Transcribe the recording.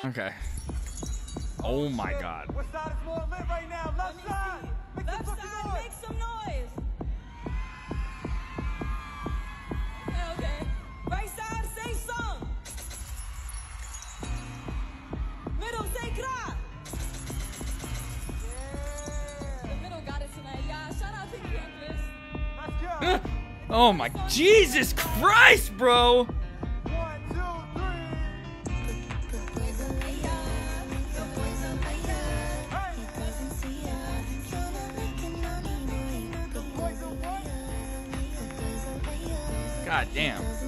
Okay. Oh my God. What side is more lit right now? Left side. Left side, make some noise. Okay, okay. Right side, say some. Middle, say cry. The middle got it tonight, y'all. Shout out to campus. Let's go. Oh my Jesus Christ, bro. 1, 2, 3. God damn.